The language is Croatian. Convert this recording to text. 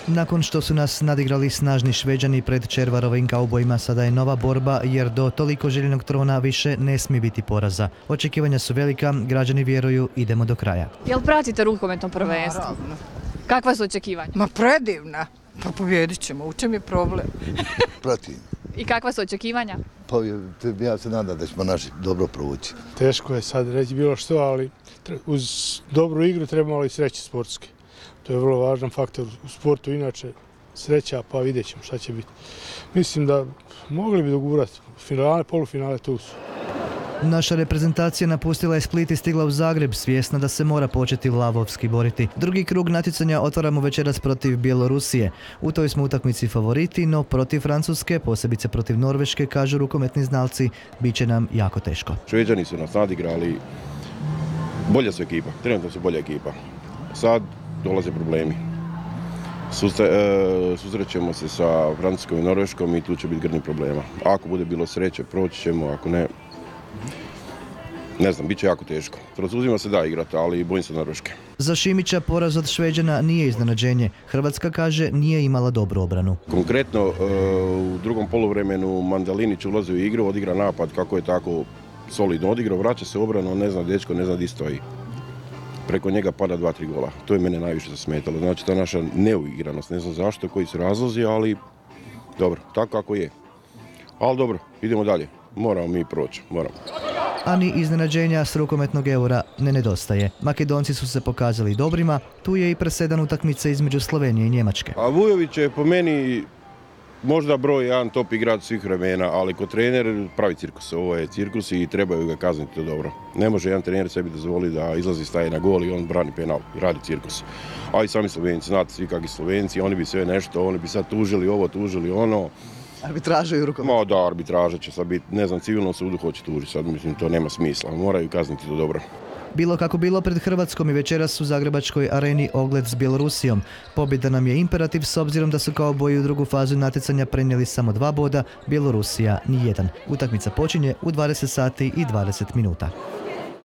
Nakon što su nas nadigrali snažni Šveđani pred Červarovim kaubojima, sada je nova borba jer do toliko željenog trona više ne smije biti poraza. Očekivanja su velika, građani vjeruju, idemo do kraja. Jel pratite rukometno prvenstvo? Naravno. Kakva su očekivanja? Ma predivna. Pa pobjedit ćemo, u čem je problem? Pratim. I kakva su očekivanja? Pa ja se nadam da ćemo naši dobro provući. Teško je sad reći bilo što, ali uz dobru igru treba malo i sreće sportske. To je vrlo važan faktor u sportu, inače sreća, pa vidjet ćemo šta će biti. Mislim da mogli bi dogurati finale, polufinale, tu su. Naša reprezentacija napustila je Split i stigla u Zagreb, svjesna da se mora početi lavovski boriti. Drugi krug natjecanja otvaramo večeras protiv Bjelorusije. U toj smo utakmici favoriti, no protiv Francuske, posebice protiv Norveške, kažu rukometni znalci, bit će nam jako teško. Šveđani su nas nadigrali, bolja su ekipa, trenutno su bolja ekipa. Sad dolaze problemi. Susrećemo se sa Francuskom i Norveškom i tu će biti grdnih problema. Ako bude bilo sreće, proći ćemo, ako ne, ne znam, bit će jako teško. Francuzima se da igrati, ali bojim se Norveške. Za Šimića poraz od Šveđana nije iznenađenje. Hrvatska, kaže, nije imala dobru obranu. Konkretno, u drugom poluvremenu Mandalinić ulazi u igru, odigra napad kako je tako solidno odigrao, vraća se u obranu, ne zna dečko, ne zna di stoji. Preko njega pada 2-3 gola. To je mene najviše zasmetalo. Znači ta naša neuigranost, ne znam zašto, koji su razlozi, ali dobro, tako kako je. Ali dobro, idemo dalje. Moramo mi proći, moramo. A ni iznenađenja s rukometnog eura ne nedostaje. Makedonci su se pokazali dobrima, tu je i presedan utakmice između Slovenije i Njemačke. A Vujović je po meni možda broj jedan top igrač svih vremena, ali ko trener pravi cirkus. Ovo je cirkus i trebaju ga kazniti to dobro. Ne može jedan trener sebi dozvoliti da izlazi, staje na gol i on brani penal i radi cirkus. A i sami Slovenci, znate svi kakvi Slovenci, oni bi sve nešto, oni bi sad tužili ovo, tužili ono. Arbitraža i rukomet. Ma da, arbitraža će sad biti, ne znam, civilnom sudu hoće tužiti, sad mislim to nema smisla, moraju kazniti to dobro. Bilo kako bilo, pred Hrvatskom i večeras u Zagrebačkoj areni ogled s Bjelorusijom. Pobjeda nam je imperativ s obzirom da su kauboji u drugu fazu natjecanja prenijeli samo 2 boda, Bjelorusija nijedan. Utakmica počinje u 20 sati i 20 minuta.